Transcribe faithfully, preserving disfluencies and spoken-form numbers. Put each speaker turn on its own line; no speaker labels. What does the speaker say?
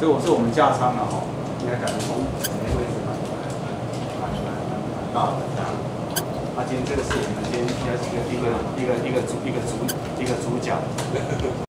这我是我们架舱了哈，应该感觉从每个位置蛮蛮蛮蛮蛮大的这样。啊，今天这个是我们今天应该是一个一个一个一个主一个主一个主角。